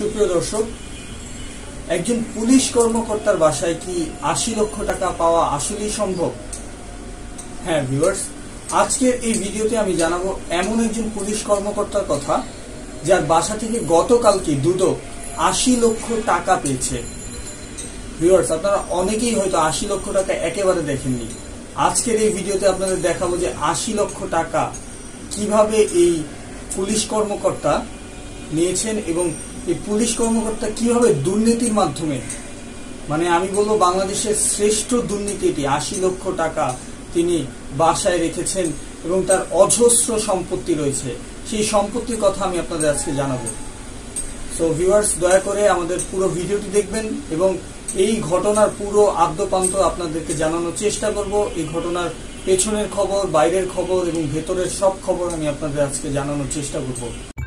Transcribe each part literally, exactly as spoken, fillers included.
সুপ্রিয় দর্শক, একজন পুলিশ কর্মকর্তার বাসায় কি আশি লক্ষ টাকা পাওয়া আসলেই সম্ভব? হ্যাঁ ভিউয়ার্স, আজকের এই ভিডিওতে আমি জানাবো এমন একজন পুলিশ কর্মকর্তার কথা যার বাসা থেকে গতকালকে দুদক আশি লক্ষ টাকা পেয়েছে। ভিউয়ার্স, আপনারা অনেকেই হয়তো আশি লক্ষ টাকা একেবারে দেখেননি। আজকের এই ভিডিওতে আপনাদের দেখাবো যে আশি লক্ষ টাকা কিভাবে এই পুলিশ কর্মকর্তা নিয়েছেন এবং এই পুলিশ কর্মকর্তা কিভাবে দুর্নীতির মাধ্যমে, মানে আমি বলবো বাংলাদেশের শ্রেষ্ঠ দুর্নীতি এটি, আশি লক্ষ টাকা তিনি বাসায় রেখেছেন এবং তার অজস্র সম্পত্তি রয়েছে। সেই সম্পত্তির কথা আমি আপনাদের আজকে জানাবো। সো ভিউয়ার্স, দয়া করে আমাদের পুরো ভিডিওটি দেখবেন এবং এই ঘটনার পুরো আদ্যপান্ত আপনাদেরকে জানানোর চেষ্টা করব। এই ঘটনার পেছনের খবর, বাইরের খবর এবং ভেতরের সব খবর আমি আপনাদের আজকে জানানোর চেষ্টা করব।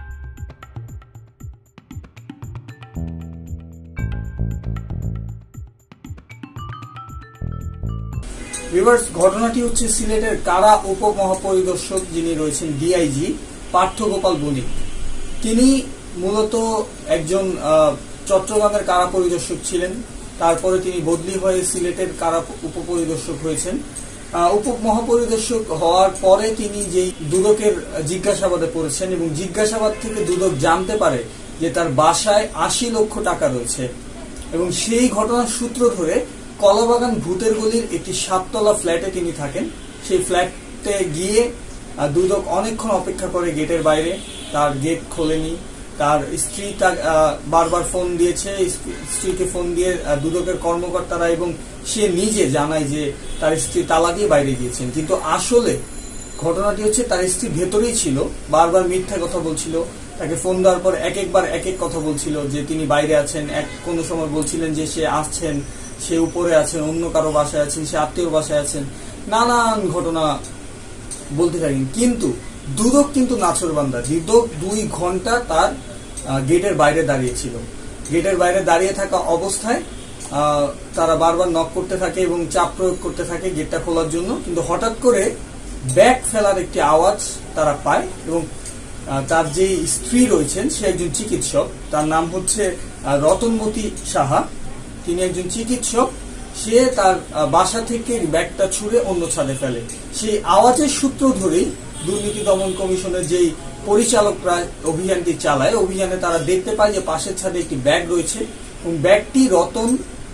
ভিউয়ার্স, ঘটনাটি হচ্ছে সিলেটের কারা উপমহাপরিদর্শক যিনি রয়েছেন ডিআইজি পার্থ গোপাল বণিক। তিনি মূলত একজন চট্টগ্রামের কারা পরিদর্শক ছিলেন। তারপরে তিনি বদলি হয়ে সিলেটের কারা উপপরিদর্শক হয়েছেন। উপমহাপরিদর্শক হওয়ার পরে তিনি যেই দুদকের জিজ্ঞাসাবাদে পড়েছেন এবং জিজ্ঞাসাবাদ থেকে দুদক জানতে পারে যে তার বাসায় আশি লক্ষ টাকা রয়েছে এবং সেই ঘটনার সূত্র ধরে কলাবাগান ভূতের গলির একটি সাততলা ফ্ল্যাটে তিনি থাকেন। সেই ফ্ল্যাটে গিয়ে দুদক অনেকক্ষণ অপেক্ষা করে গেটের বাইরে, তার গেট খোলেনি। তার স্ত্রী তার বারবার ফোন দিয়েছে, স্ত্রীকে ফোন দিয়ে দুদকের কর্মকর্তারা এবং সে নিজে জানায় যে তার স্ত্রী তালা দিয়ে বাইরে গিয়েছেন, কিন্তু আসলে ঘটনাটি হচ্ছে তার স্ত্রী ভেতরেই ছিল, বারবার মিথ্যা কথা বলছিল। তাকে ফোন দেওয়ার পর এক একবার এক এক কথা বলছিল যে তিনি বাইরে আছেন, এক কোনো সময় বলছিলেন যে সে আসছেন, সে উপরে আছেন, অন্য কারো বাসায় আছেন, সে আত্মীয় বাসায় আছেন, নানান ঘটনা বলতে থাকেন। কিন্তু দুদক কিন্তু নাছোড়বান্দা। দুদক দুই ঘন্টা তার গেটের বাইরে দাঁড়িয়েছিল। গেটের বাইরে দাঁড়িয়ে থাকা অবস্থায় তারা বারবার নক করতে থাকে এবং চাপ প্রয়োগ করতে থাকে গেটটা খোলার জন্য, কিন্তু হঠাৎ করে ব্যাগ ফেলার একটি আওয়াজ তারা পায় এবং তার যে স্ত্রী রয়েছেন সে একজন চিকিৎসক, তার নাম হচ্ছে রতনমতি সাহা। তিনি একজন চিকিৎসক। সে তার বাসা থেকে ব্যাগটা ছুঁড়ে অন্য ছাদে ফেলে। সেই আওয়াজের সূত্র ধরেই দুর্নীতি দমন কমিশনের যেই পরিচালকরা অভিযানটি চালায়, অভিযানে তারা দেখতে পায় যে পাশের ছাদে একটি ব্যাগ রয়েছে এবং ব্যাগটি রতন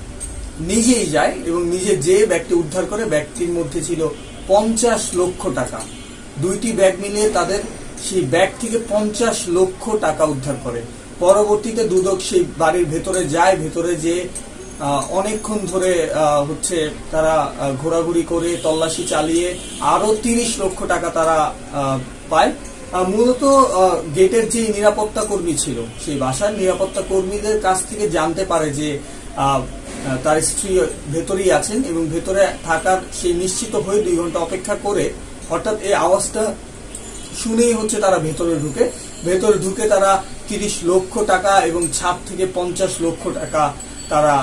নিজেই যায় এবং নিজে যে ব্যাগটি উদ্ধার করে। ব্যাগটির মধ্যে ছিল পঞ্চাশ লক্ষ টাকা। দুইটি ব্যাগ মিলিয়ে তাদের সেই ব্যাগ থেকে পঞ্চাশ লক্ষ টাকা উদ্ধার করে। পরবর্তীতে দুদক সেই বাড়ির ভেতরে যায়, ভেতরে যে অনেকক্ষণ ধরে হচ্ছে তারা ঘোরাঘুরি করে তল্লাশি চালিয়ে আরো তিরিশ লক্ষ টাকা তারা পায়। মূলত গেটের যে নিরাপত্তা কর্মী ছিল, সেই বাসার নিরাপত্তা কর্মীদের কাছ থেকে জানতে পারে যে তার স্ত্রী ভেতরেই আছেন এবং ভেতরে থাকার সেই নিশ্চিত হয়ে দুই ঘন্টা অপেক্ষা করে হঠাৎ এই আওয়াজটা শুনেই হচ্ছে তারা ভেতরে ঢুকে। ভেতরে ঢুকে তারা তিরিশ লক্ষ টাকা এবং ছাদ থেকে পঞ্চাশ লক্ষ টাকা তারা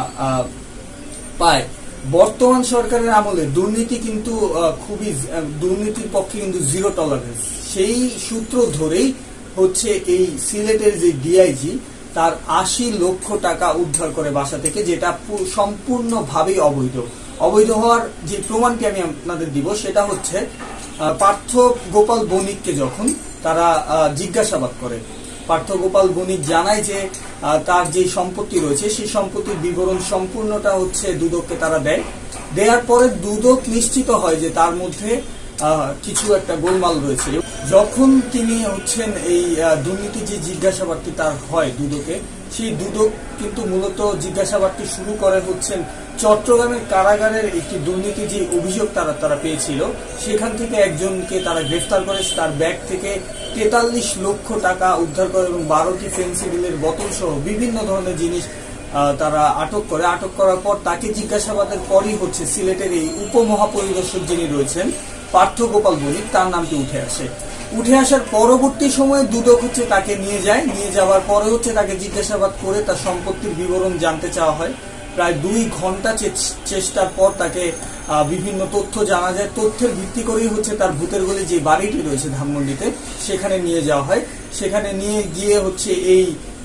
পায়। বর্তমান সরকারের আমলে দুর্নীতি কিন্তু খুবই, দুর্নীতির পক্ষে কিন্তু জিরো টলারেন্স। সেই সূত্র ধরেই হচ্ছে এই সিলেটের যে ডিআইজি তার আশি লক্ষ টাকা উদ্ধার করে বাসা থেকে, যেটা সম্পূর্ণভাবেই অবৈধ। অবৈধ হওয়ার যে প্রমাণটি আমি আপনাদের দিব সেটা হচ্ছে পার্থ গোপাল বণিককে যখন তারা জিজ্ঞাসাবাদ করে, পার্থ গোপাল বণিক জানায় যে তার যে সম্পত্তি রয়েছে সেই সম্পত্তির বিবরণ সম্পূর্ণটা হচ্ছে দুদককে তারা দেয়। দেওয়ার পরে দুদক নিশ্চিত হয় যে তার মধ্যে কিছু একটা গোলমাল রয়েছে। যখন তিনি হচ্ছেন এই দুর্নীতি যে জিজ্ঞাসাবাদটি তার হয় দুদকে, সেই দুদক কিন্তু মূলত জিজ্ঞাসাবাদটি শুরু করে হচ্ছেন চট্টগ্রামের কারাগারের একটি দুর্নীতি যে অভিযোগ তারা তারা পেয়েছিল, সেখান থেকে একজনকে তারা গ্রেফতার করে। তার ব্যাগ থেকে তেতাল্লিশ লক্ষ টাকা উদ্ধার করে এবং বারোটি ফেন্সিডিলের বোতল সহ বিভিন্ন ধরনের জিনিস তারা আটক করে। আটক করার পর তাকে জিজ্ঞাসাবাদের পরই হচ্ছে সিলেটের এই উপমহাপরিদর্শক যিনি রয়েছেন পার্থ গোপাল বণিক, তার নামটি উঠে আসে। উঠে আসার পরবর্তী সময়ে দুদক হচ্ছে তাকে নিয়ে যায়। নিয়ে যাওয়ার পরে হচ্ছে তাকে জিজ্ঞাসাবাদ করে তার সম্পত্তির বিবরণ জানতে চাওয়া হয়। প্রায় দুই ঘন্টা চেষ্টার পর তাকে বিভিন্ন তথ্য জানা যায়। তথ্যের ভিত্তি করেই হচ্ছে তার ভূতের গলি যে বাড়িটি রয়েছে ধানমন্ডিতে, সেখানে নিয়ে যাওয়া হয়। সেখানে নিয়ে গিয়ে হচ্ছে এই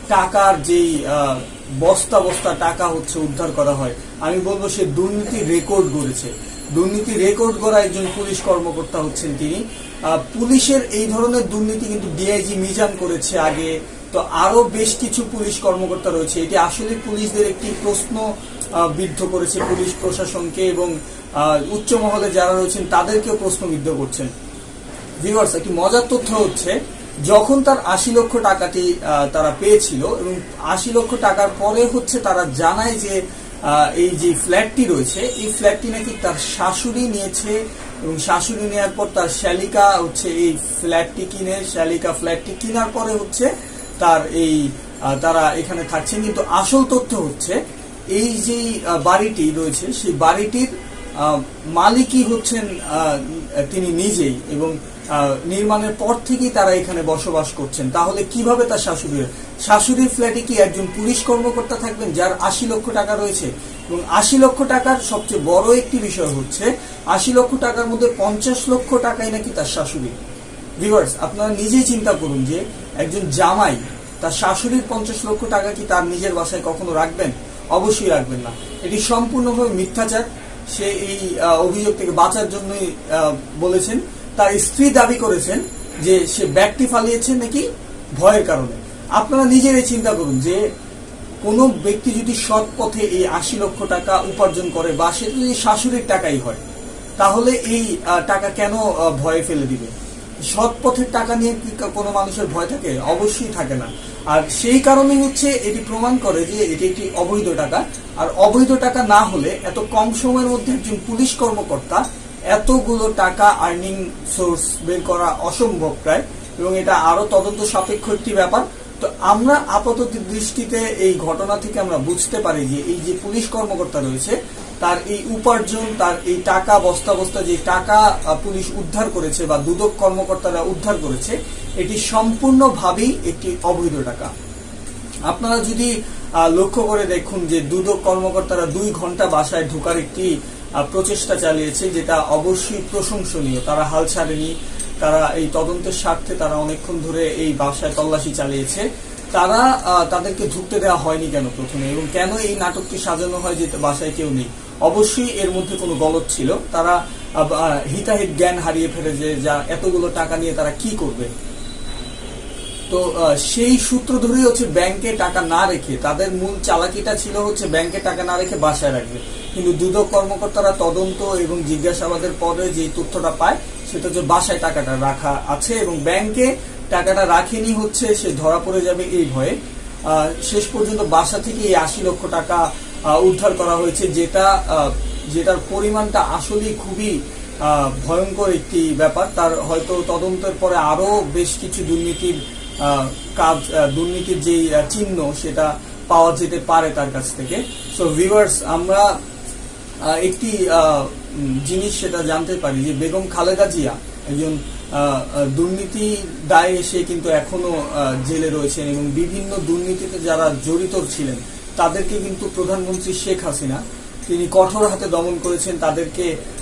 টাকার যেই বস্তা বস্তা টাকা হচ্ছে উদ্ধার করা হয়, আমি বলবো সে দুর্নীতি রেকর্ড গড়েছে। দুর্নীতি রেকর্ড গড়া একজন পুলিশ কর্মকর্তা হচ্ছেন তিনি। পুলিশের এই ধরনের দুর্নীতি কিন্তু ডিআইজি মিজান করেছে আগে, তো আরো বেশ কিছু পুলিশ কর্মকর্তা রয়েছে। এটি আসলে পুলিশদের একটি প্রশ্ন বিদ্ধ করেছে পুলিশ প্রশাসনকে, এবং উচ্চ মহলে যারা রয়েছেন তাদেরকেও প্রশ্নবিদ্ধ করছেন। ভিউয়ার্স, একটি মজার তথ্য হচ্ছে, যখন তার আশি লক্ষ টাকাটি তারা পেয়েছিল এবং আশি লক্ষ টাকার পরে হচ্ছে তারা জানায় যে এই যে ফ্ল্যাটটি রয়েছে এই ফ্ল্যাটটি নাকি তার শাশুড়ি নিয়েছে, এবং শাশুড়ি নেওয়ার পর তার শ্যালিকা হচ্ছে এই ফ্ল্যাটটি কিনে, শ্যালিকা ফ্ল্যাটটি কেনার পরে হচ্ছে তার এই তারা এখানে থাকছেন। কিন্তু আসল তথ্য হচ্ছে এই যে বাড়িটি রয়েছে সেই বাড়িটির মালিকই হচ্ছেন তিনি নিজেই, এবং নির্মাণের পর থেকেই তারা এখানে বসবাস করছেন। তাহলে কিভাবে তার শাশুড়ির শাশুড়ির ফ্ল্যাটে কি একজন পুলিশ কর্মকর্তা থাকবেন যার আশি লক্ষ টাকা রয়েছে? এবং আশি লক্ষ টাকার সবচেয়ে বড় একটি বিষয় হচ্ছে আশি লক্ষ টাকার মধ্যে পঞ্চাশ লক্ষ টাকাই নাকি তার শাশুড়ি। ভিউয়ার্স, আপনারা নিজেই চিন্তা করুন যে একজন জামাই তার শাশুড়ির পঞ্চাশ লক্ষ টাকা কি তার নিজের বাসায় কখনো রাখবেন? অবশ্যই রাখবেন না। এটি সম্পূর্ণভাবে মিথ্যাচার। সে এই অভিযোগ থেকে বাঁচার জন্যই বলেছেন। তার স্ত্রী দাবি করেছেন যে সে ব্যাগটি ফালিয়েছে নাকি ভয়ের কারণে। আপনারা নিজেরাই চিন্তা করুন যে কোন ব্যক্তি যদি সৎ পথে এই আশি লক্ষ টাকা উপার্জন করে বা সেটা যদি শাশুড়ির টাকাই হয়, তাহলে এই টাকা কেন ভয়ে ফেলে দিবে? সৎ পথের টাকা নিয়ে কি কোনো মানুষের ভয় থাকে? অবশ্যই থাকে না। আর সেই কারণে হচ্ছে এটি প্রমাণ করে যে এটি একটি অবৈধ টাকা। আর অবৈধ টাকা না হলে এত কম সময়ের মধ্যে একজন পুলিশ কর্মকর্তা এতগুলো টাকা আর্নিং সোর্স বের করা অসম্ভব প্রায়, এবং এটা আরো তদন্ত সাপেক্ষ একটি ব্যাপার। তো আমরা আপাতত দৃষ্টিতে এই ঘটনা থেকে আমরা বুঝতে পারি যে এই যে পুলিশ কর্মকর্তা রয়েছে তার এই উপার্জন, তার এই টাকা বস্তা বস্তা যে টাকা পুলিশ উদ্ধার করেছে বা দুদক কর্মকর্তারা উদ্ধার করেছে, এটি সম্পূর্ণভাবেই একটি অবৈধ টাকা। আপনারা যদি লক্ষ্য করে দেখুন যে দুদক কর্মকর্তারা দুই ঘন্টা বাসায় ঢোকার একটি প্রচেষ্টা চালিয়েছে, যেটা অবশ্যই প্রশংসনীয়। তারা হাল ছাড়েনি, তারা এই তদন্তের স্বার্থে তারা অনেকক্ষণ ধরে এই বাসায় তল্লাশি চালিয়েছে। তারা তাদেরকে ঢুকতে দেওয়া হয়নি কেন প্রথমে, এবং কেন এই নাটকটি সাজানো হয় যে বাসায় কেউ নেই? অবশ্যই এর মধ্যে কোনো গলদ ছিল। তারা হিতাহিত জ্ঞান হারিয়ে ফেলে যে যা এতগুলো টাকা নিয়ে তারা কি করবে। তো সেই সূত্র ধরেই হচ্ছে ব্যাংকে টাকা না রেখে, তাদের মূল চালাকিটা ছিল হচ্ছে ব্যাংকে টাকা না রেখে বাসায় রাখবে। কিন্তু দুদক কর্মকর্তারা তদন্ত এবং জিজ্ঞাসাবাদের পরে যে তথ্যটা পায় সেটা হচ্ছে বাসায় টাকাটা রাখা আছে, এবং ব্যাংকে টাকাটা রাখেনি হচ্ছে সে ধরা পড়ে যাবে এই ভয়ে। শেষ পর্যন্ত বাসা থেকে এই আশি লক্ষ টাকা উদ্ধার করা হয়েছে, যেটা যেটার পরিমাণটা আসলেই খুবই ভয়ঙ্কর একটি ব্যাপার। তার হয়তো তদন্তের পরে আরো বেশ কিছু দুর্নীতির কাজ, দুর্নীতির যে চিহ্ন সেটা পাওয়া যেতে পারে তার কাছ থেকে। সো ভিউয়ার্স, আমরা একটি জিনিস সেটা জানতে পারি যে বেগম খালেদা জিয়া একজন দুর্নীতি দায়ে সে কিন্তু এখনো জেলে রয়েছেন, এবং বিভিন্ন দুর্নীতিতে যারা জড়িত ছিলেন তাদেরকে কিন্তু প্রধানমন্ত্রী শেখ হাসিনা তিনি কঠোর হাতে দমন করেছেন, তাদেরকে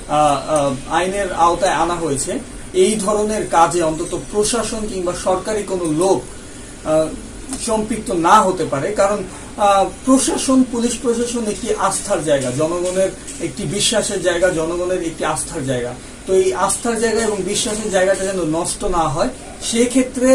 আইনের আওতায় আনা হয়েছে। এই ধরনের কাজে অন্তত প্রশাসন কিংবা সরকারি কোনো লোক সম্পৃক্ত না হতে পারে, কারণ প্রশাসন, পুলিশ প্রশাসন একটি আস্থার জায়গা, জনগণের একটি বিশ্বাসের জায়গা, জনগণের একটি আস্থার জায়গা। তো এই আস্থার জায়গা এবং বিশ্বাসের জায়গাটা যেন নষ্ট না হয়, সেক্ষেত্রে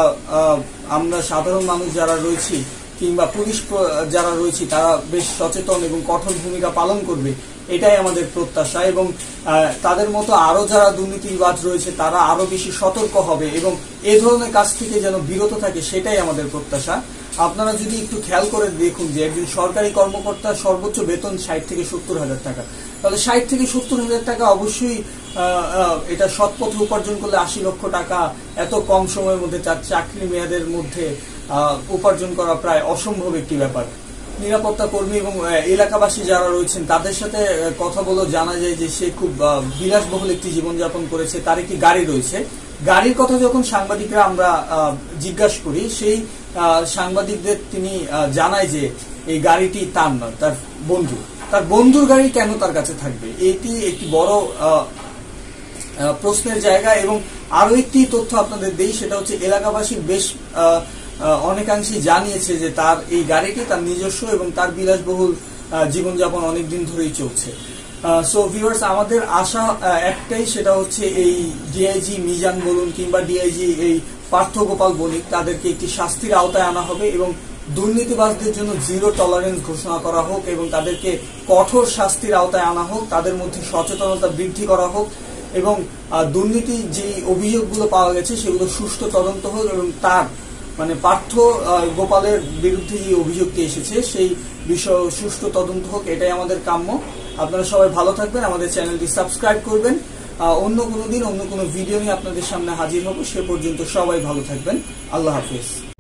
আমরা সাধারণ মানুষ যারা রয়েছি কিংবা পুলিশ যারা রয়েছি তারা বেশ সচেতন এবং কঠোর ভূমিকা পালন করবে, এটাই আমাদের প্রত্যাশা। এবং তাদের মতো আরো যারা দুর্নীতিবাজ রয়েছে তারা আরো বেশি সতর্ক হবে এবং এই ধরনের কাজ থেকে যেন বিরত থাকে, সেটাই আমাদের প্রত্যাশা। আপনারা যদি একটু খেয়াল করে দেখুন যে একজন সরকারি কর্মকর্তার সর্বোচ্চ বেতন ষাট থেকে সত্তর হাজার টাকা, তাহলে ষাট থেকে সত্তর হাজার টাকা অবশ্যই এটা সৎ পথে উপার্জন করলে আশি লক্ষ টাকা এত কম সময়ের মধ্যে তার চাকরি মেয়াদের মধ্যে উপার্জন করা প্রায় অসম্ভব একটি ব্যাপার। নিরাপত্তা কর্মী এবং এলাকাবাসী যারা রয়েছেন তাদের সাথে কথা বলে জানা যায় যে সে খুব বিলাসবহুল একটি জীবনযাপন করেছে, তার একটি গাড়ি রয়েছে। গাড়ির কথা যখন সাংবাদিকরা আমরা জিজ্ঞাসা করি, সেই সাংবাদিকদের তিনি জানায় যে এই গাড়িটি তার নয়, তার বন্ধু। তার বন্ধুর গাড়ি কেন তার কাছে থাকবে, এটি একটি বড় প্রশ্নের জায়গা। এবং আরো একটি তথ্য আপনাদের দেই, সেটা হচ্ছে এলাকাবাসীর বেশ অনেকাংশে জানিয়েছে যে তার এই গাড়িটি তার নিজস্ব এবং তার বিলাসবহুল জীবনযাপন অনেকদিন ধরেই চলছে। সো ভিউয়ার্স, আমাদের আশা একটাই, সেটা হচ্ছে এই ডিআইজি মিজান বলুন কিংবা ডিআইজি এই পার্থ গোপাল বণিক, তাদেরকে একটি শাস্তির আওতায় আনা হবে এবং দুর্নীতিবাজদের জন্য জিরো টলারেন্স ঘোষণা করা হোক এবং তাদেরকে কঠোর শাস্তির আওতায় আনা হোক, তাদের মধ্যে সচেতনতা বৃদ্ধি করা হোক এবং দুর্নীতি যে অভিযোগগুলো পাওয়া গেছে সেগুলো সুষ্ঠু তদন্ত হোক এবং তার মানে পার্থ গোপালের বিরুদ্ধে যে অভিযোগটি এসেছে সেই বিষয়ে সুষ্ঠু তদন্ত হোক, এটাই আমাদের কাম্য। আপনারা সবাই ভালো থাকবেন, আমাদের চ্যানেলটি সাবস্ক্রাইব করবেন। অন্য কোনো দিন অন্য কোনো ভিডিও নিয়ে আপনাদের সামনে হাজির হব। সে পর্যন্ত সবাই ভালো থাকবেন। আল্লাহ হাফিজ।